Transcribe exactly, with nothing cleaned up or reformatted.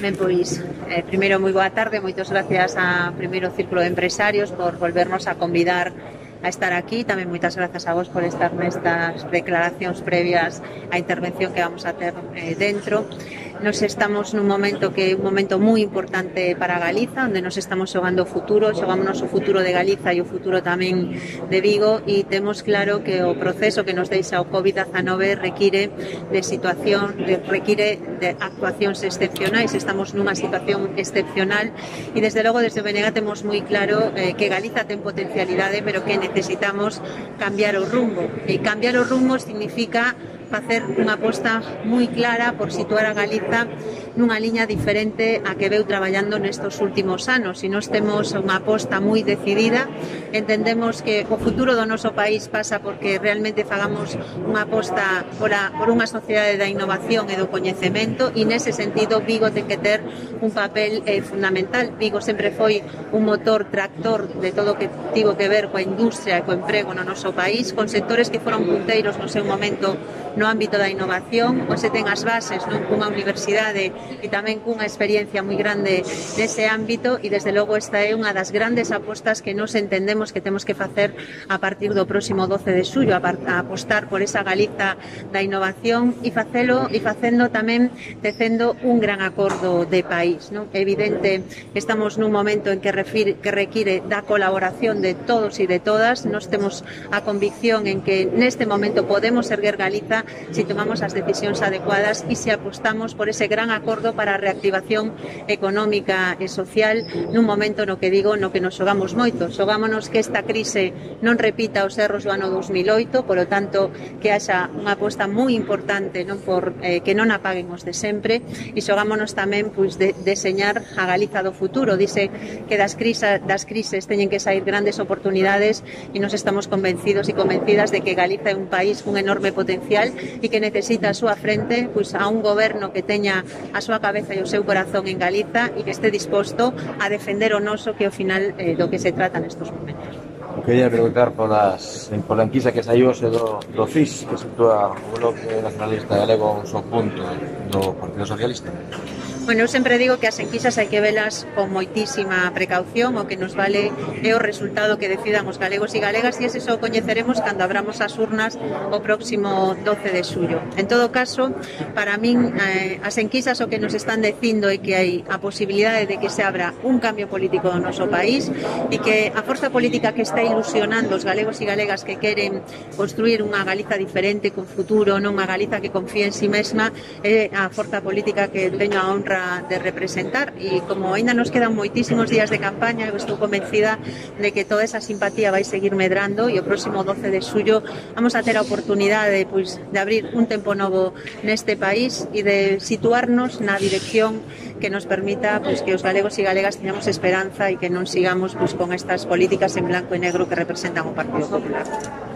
Ben, pois, eh, primeiro, moi boa tarde, moitas gracias a primeiro Círculo de Empresarios por volvernos a convidar a estar aquí. Tamén moitas grazas a vos por estar nestas declaracións previas á intervención que vamos a ter eh, dentro. Nos estamos nun momento que é un momento moi importante para Galiza, onde nos estamos xogando o futuro, xogámonos o futuro de Galiza e o futuro tamén de Vigo, e temos claro que o proceso que nos deixa o COVID diecinueve require de situación, de, require de actuacións excepcionais. Estamos nunha situación excepcional e desde logo desde o B N G temos moi claro eh, que Galiza ten potencialidade, pero que necesitamos cambiar o rumbo, e cambiar o rumbo significa facer unha aposta moi clara por situar a Galiza nunha liña diferente a que veu traballando nestes últimos anos. E nós temos unha aposta moi decidida, entendemos que o futuro do noso país pasa porque realmente fagamos unha aposta por, a, por unha sociedade da innovación e do coñecemento, e nese sentido Vigo ten que ter un papel eh, fundamental. Vigo sempre foi un motor tractor de todo o que tivo que ver coa industria e co emprego no noso país, con sectores que foron punteiros no seu momento no ámbito da innovación. Hoxe ten as bases non cunha universidade e tamén cunha experiencia moi grande nese ámbito, e desde logo esta é unha das grandes apostas que nos entendemos que temos que facer a partir do próximo doce de xullo, a, a apostar por esa Galiza da innovación e facelo e facendo tamén tecendo un gran acordo de país, non? É evidente que estamos nun momento en que, refire, que require da colaboración de todos e de todas. Nos temos a convicción en que neste momento podemos erguer Galiza se tomamos as decisións adecuadas e se apostamos por ese gran acordo para a reactivación económica e social nun momento no que digo, no que nos xogamos moito. Xogámonos que esta crise non repita os erros do ano dos mil oito, por lo tanto que haxa unha aposta moi importante non por eh, que non apaguen os de sempre, e xogámonos tamén pois, de deseñar a Galiza do futuro. Dice que das crises, das crises teñen que sair grandes oportunidades, e nos estamos convencidos e convencidas de que Galiza é un país con enorme potencial e que necesita a súa frente pois, a un goberno que teña a súa cabeza e o seu corazón en Galiza e que este disposto a defender o noso, que ao final eh, do que se trata nestes momentos. Quería preguntar polas, pola enquisa que saiu ose do, do C I S, que sitúa o Bloque Nacionalista Galego a un só punto do Partido Socialista. Bueno, eu sempre digo que as enquisas hai que velas con moitísima precaución. O que nos vale é o resultado que decidan os galegos e galegas, e ese só coñeceremos cando abramos as urnas o próximo doce de xullo. En todo caso, para min, eh, as enquisas o que nos están dicindo é que hai a posibilidade de que se abra un cambio político no noso país, e que a forza política que está ilusionando os galegos e galegas que queren construir unha Galiza diferente, con futuro, non unha Galiza que confía en si mesma, é a forza política que teño a honra de representar. E como ainda nos quedan moitísimos días de campaña, eu estou convencida de que toda esa simpatía vai seguir medrando, e o próximo doce de xullo vamos a ter a oportunidade pois, de abrir un tempo novo neste país e de situarnos na dirección que nos permita pois, que os galegos e galegas teñamos esperanza e que non sigamos pois, con estas políticas en blanco e negro que representan o Partido Popular.